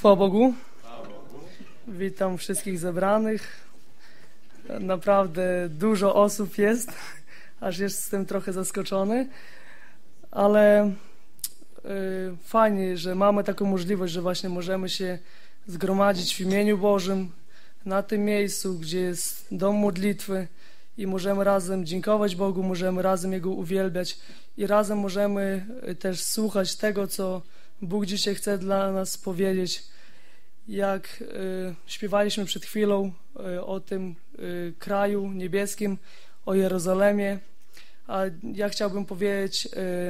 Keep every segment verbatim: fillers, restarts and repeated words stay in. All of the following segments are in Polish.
Chwała Bogu. Witam wszystkich zebranych. Naprawdę dużo osób jest, aż jestem trochę zaskoczony, ale y, fajnie, że mamy taką możliwość, że właśnie możemy się zgromadzić w imieniu Bożym na tym miejscu, gdzie jest dom modlitwy i możemy razem dziękować Bogu, możemy razem Jego uwielbiać i razem możemy też słuchać tego, co Bóg dzisiaj chce dla nas powiedzieć. Jak y, śpiewaliśmy przed chwilą y, o tym y, kraju niebieskim, o Jerozolimie, a ja chciałbym powiedzieć y,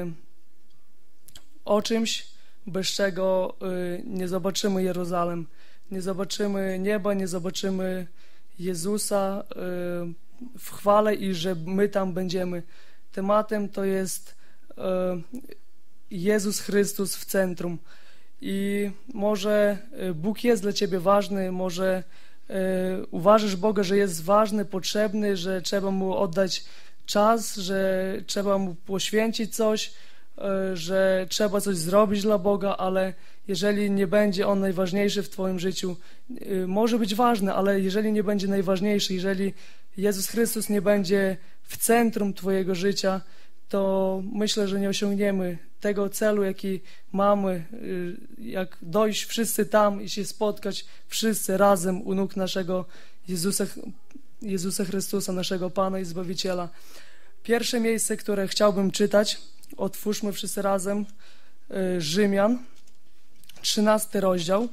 o czymś, bez czego y, nie zobaczymy Jerozolem, nie zobaczymy nieba, nie zobaczymy Jezusa y, w chwale i że my tam będziemy. Tematem to jest y, Jezus Chrystus w centrum. I może Bóg jest dla ciebie ważny, może y, uważasz Boga, że jest ważny, potrzebny, że trzeba Mu oddać czas, że trzeba Mu poświęcić coś, y, że trzeba coś zrobić dla Boga, ale jeżeli nie będzie On najważniejszy w twoim życiu, y, może być ważny, ale jeżeli nie będzie najważniejszy, jeżeli Jezus Chrystus nie będzie w centrum twojego życia, to myślę, że nie osiągniemy tego celu, jaki mamy, jak dojść wszyscy tam i się spotkać wszyscy razem u nóg naszego Jezusa, Jezusa Chrystusa, naszego Pana i Zbawiciela. Pierwsze miejsce, które chciałbym czytać, otwórzmy wszyscy razem, Rzymian, trzynasty rozdział.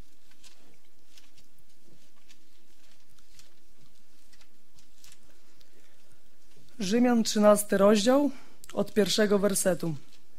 Rzymian, trzynasty rozdział, od pierwszego wersetu.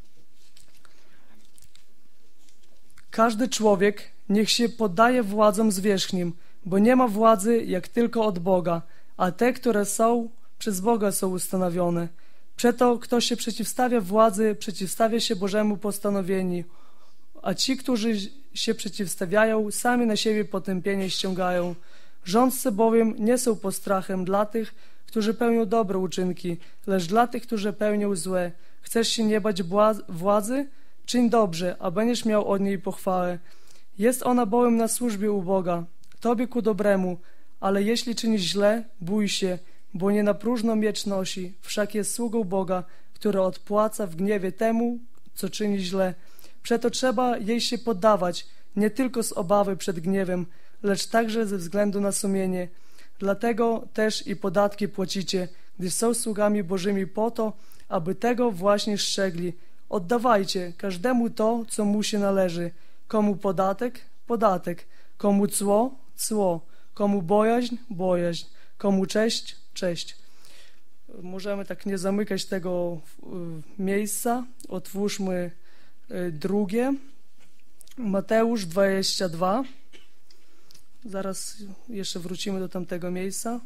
Każdy człowiek niech się poddaje władzom zwierzchnim, bo nie ma władzy jak tylko od Boga, a te, które są, przez Boga są ustanowione. Przeto kto się przeciwstawia władzy, przeciwstawia się Bożemu postanowieniu, a ci, którzy się przeciwstawiają, sami na siebie potępienie ściągają. Rządcy bowiem nie są postrachem dla tych, którzy pełnią dobre uczynki, lecz dla tych, którzy pełnią złe. Chcesz się nie bać władzy? Czyń dobrze, a będziesz miał od niej pochwałę. Jest ona bowiem na służbie u Boga, tobie ku dobremu, ale jeśli czynisz źle, bój się, bo nie na próżno miecz nosi, wszak jest sługą Boga, który odpłaca w gniewie temu, co czyni źle. Przeto trzeba jej się poddawać, nie tylko z obawy przed gniewem, lecz także ze względu na sumienie. Dlatego też i podatki płacicie, gdyż są sługami Bożymi po to, aby tego właśnie strzegli. Oddawajcie każdemu to, co mu się należy. Komu podatek? Podatek. Komu cło? Cło. Komu bojaźń? Bojaźń. Komu cześć? Cześć. Możemy tak nie zamykać tego miejsca. Otwórzmy drugie. Mateusz dwadzieścia dwa. Zaraz jeszcze wrócimy do tamtego miejsca.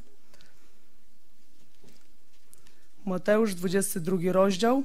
Mateusz, dwudziesty drugi rozdział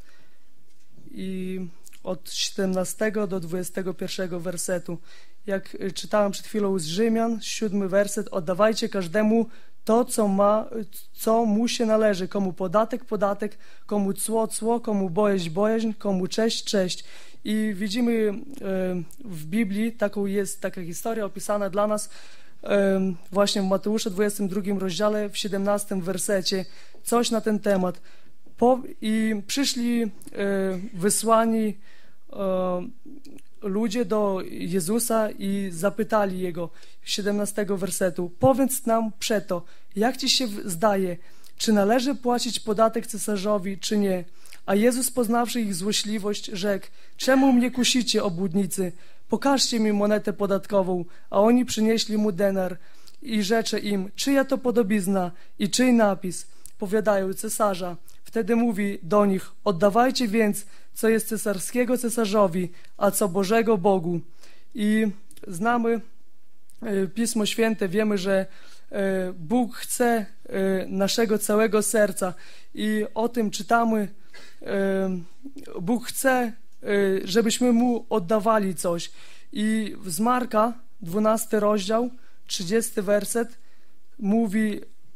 i od siedemnastego do dwudziestego pierwszego wersetu. Jak czytałem przed chwilą z Rzymian, siódmy werset, oddawajcie każdemu to, co ma, co mu się należy. Komu podatek, podatek, komu cło, cło, komu bojaźń, bojaźń, komu cześć, cześć. I widzimy w Biblii, taką jest taka historia opisana dla nas właśnie w Mateusza dwudziestym drugim rozdziale, w siedemnastym wersecie, coś na ten temat. Po, I przyszli wysłani ludzie do Jezusa i zapytali Jego, siedemnastego wersetu, powiedz nam przeto, jak Ci się zdaje, czy należy płacić podatek cesarzowi, czy nie? A Jezus, poznawszy ich złośliwość, rzekł, czemu mnie kusicie, obłudnicy? Pokażcie mi monetę podatkową. A oni przynieśli mu denar i rzecze im, czyja to podobizna i czyj napis? Powiadają, cesarza. Wtedy mówi do nich, oddawajcie więc, co jest cesarskiego cesarzowi, a co Bożego Bogu. I znamy Pismo Święte, wiemy, że Bóg chce naszego całego serca i o tym czytamy. Bóg chce, żebyśmy Mu oddawali coś. I z Marka, dwunasty rozdział, trzydziesty werset, mówi,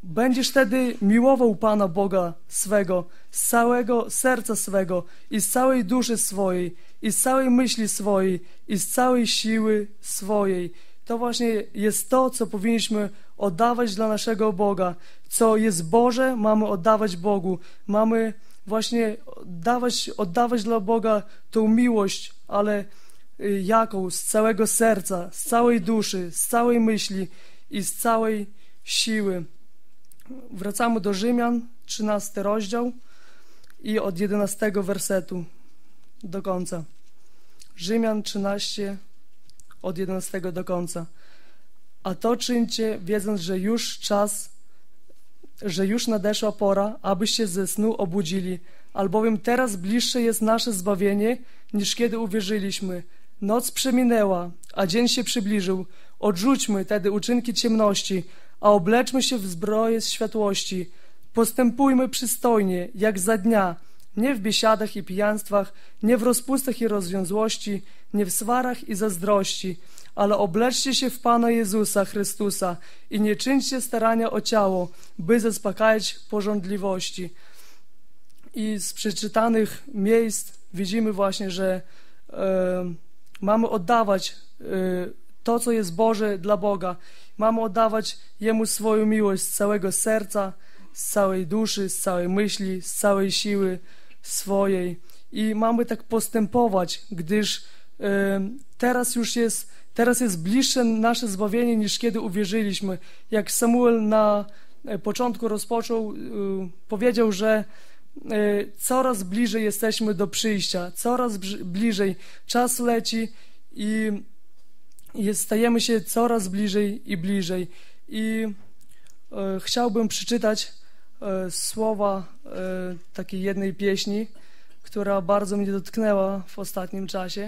będziesz wtedy miłował Pana Boga swego z całego serca swego i z całej duszy swojej i z całej myśli swojej i z całej siły swojej. To właśnie jest to, co powinniśmy oddawać dla naszego Boga. Co jest Boże, mamy oddawać Bogu. Mamy właśnie oddawać, oddawać dla Boga tą miłość, ale jaką? Z całego serca, z całej duszy, z całej myśli i z całej siły. Wracamy do Rzymian, trzynasty rozdział i od jedenastego wersetu do końca. Rzymian trzynaście, od jedenastego do końca. A to czyńcie, wiedząc, że już czas, że już nadeszła pora, abyście ze snu obudzili, albowiem teraz bliższe jest nasze zbawienie, niż kiedy uwierzyliśmy. Noc przeminęła, a dzień się przybliżył. Odrzućmy tedy uczynki ciemności, a obleczmy się w zbroję światłości. Postępujmy przystojnie, jak za dnia, nie w biesiadach i pijaństwach, nie w rozpustach i rozwiązłości, nie w swarach i zazdrości, ale obleczcie się w Pana Jezusa Chrystusa i nie czyńcie starania o ciało, by zaspokajać pożądliwości. I z przeczytanych miejsc widzimy właśnie, że e, mamy oddawać e, to, co jest Boże dla Boga. Mamy oddawać Jemu swoją miłość z całego serca, z całej duszy, z całej myśli, z całej siły swojej. I mamy tak postępować, gdyż e, teraz już jest, teraz jest bliższe nasze zbawienie, niż kiedy uwierzyliśmy. Jak Samuel na początku rozpoczął, e, powiedział, że e, coraz bliżej jesteśmy do przyjścia, coraz bliżej. Czas leci i jest, stajemy się coraz bliżej i bliżej. I e, chciałbym przeczytać e, słowa e, takiej jednej pieśni, która bardzo mnie dotknęła w ostatnim czasie.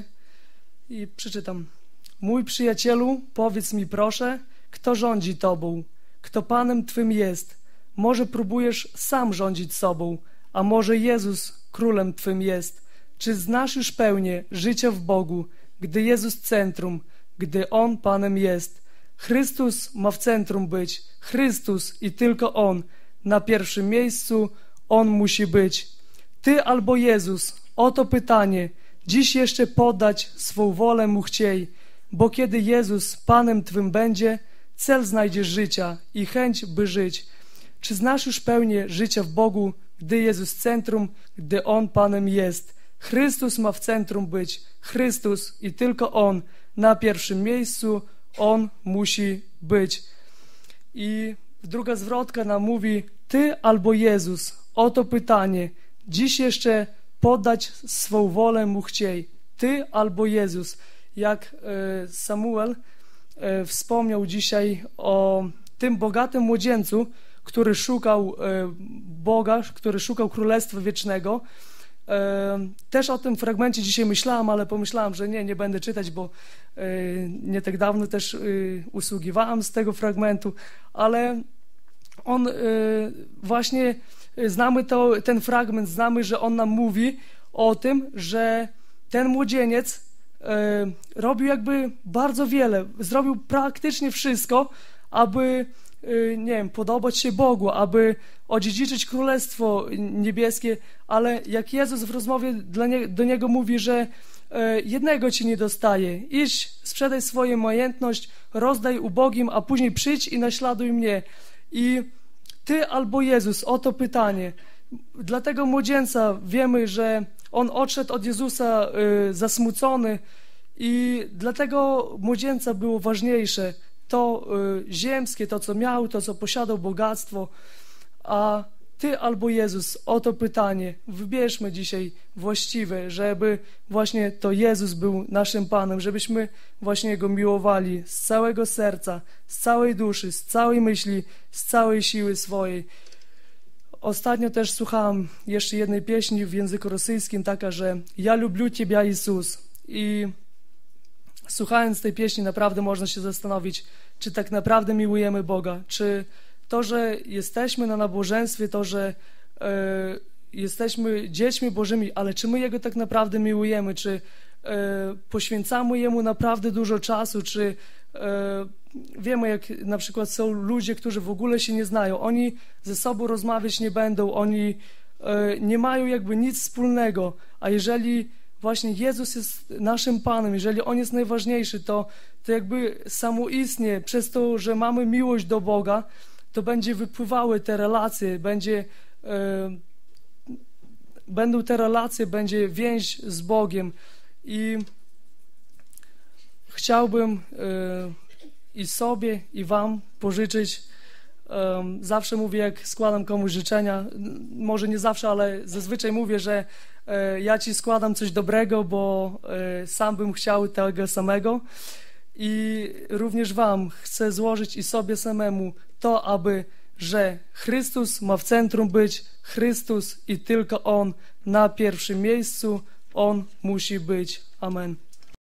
I przeczytam. Mój przyjacielu, powiedz mi proszę, kto rządzi tobą, kto Panem twym jest. Może próbujesz sam rządzić sobą, a może Jezus królem twym jest. Czy znasz już pełnię życia w Bogu, gdy Jezus centrum, gdy On Panem jest? Chrystus ma w centrum być, Chrystus i tylko On. Na pierwszym miejscu On musi być. Ty albo Jezus, oto pytanie. Dziś jeszcze poddać swą wolę Mu chciej, bo kiedy Jezus Panem twym będzie, cel znajdziesz życia i chęć, by żyć. Czy znasz już pełnię życia w Bogu, gdy Jezus centrum, gdy On Panem jest? Chrystus ma w centrum być, Chrystus i tylko On. Na pierwszym miejscu On musi być. I druga zwrotka nam mówi, Ty albo Jezus, oto pytanie. Dziś jeszcze poddać swą wolę Mu chciej. Ty albo Jezus. Jak Samuel wspomniał dzisiaj o tym bogatym młodzieńcu, który szukał Boga, który szukał Królestwa Wiecznego. Też o tym fragmencie dzisiaj myślałam, ale pomyślałam, że nie, nie będę czytać, bo nie tak dawno też usługiwałam z tego fragmentu, ale on właśnie, znamy to, ten fragment, znamy, że on nam mówi o tym, że ten młodzieniec robił jakby bardzo wiele, zrobił praktycznie wszystko, aby, nie wiem, podobać się Bogu, aby odziedziczyć Królestwo Niebieskie, ale jak Jezus w rozmowie dla nie, do niego mówi, że jednego ci nie dostaje, idź, sprzedaj swoją majątność, rozdaj ubogim, a później przyjdź i naśladuj mnie. I Ty albo Jezus, oto pytanie. Dla tego młodzieńca wiemy, że on odszedł od Jezusa y, zasmucony i dla tego młodzieńca było ważniejsze to y, ziemskie, to co miał, to co posiadał, bogactwo, a Ty albo Jezus, oto pytanie. Wybierzmy dzisiaj właściwe, żeby właśnie to Jezus był naszym Panem, żebyśmy właśnie Go miłowali z całego serca, z całej duszy, z całej myśli, z całej siły swojej. Ostatnio też słuchałam jeszcze jednej pieśni w języku rosyjskim, taka, że ja lubię Ciebie, Jezus. I słuchając tej pieśni naprawdę można się zastanowić, czy tak naprawdę miłujemy Boga, czy to, że jesteśmy na nabożeństwie, to, że e, jesteśmy dziećmi Bożymi, ale czy my Jego tak naprawdę miłujemy, czy e, poświęcamy Jemu naprawdę dużo czasu, czy e, wiemy, jak na przykład są ludzie, którzy w ogóle się nie znają. Oni ze sobą rozmawiać nie będą, oni e, nie mają jakby nic wspólnego. A jeżeli właśnie Jezus jest naszym Panem, jeżeli On jest najważniejszy, to, to jakby samoistnie, przez to, że mamy miłość do Boga, to będzie wypływały te relacje, będzie, e, będą te relacje, będzie więź z Bogiem. I chciałbym e, i sobie, i wam pożyczyć, e, zawsze mówię, jak składam komuś życzenia, może nie zawsze, ale zazwyczaj mówię, że e, ja ci składam coś dobrego, bo e, sam bym chciał tego samego. I również wam chcę złożyć i sobie samemu to, aby, że Chrystus ma w centrum być, Chrystus i tylko On na pierwszym miejscu, On musi być. Amen.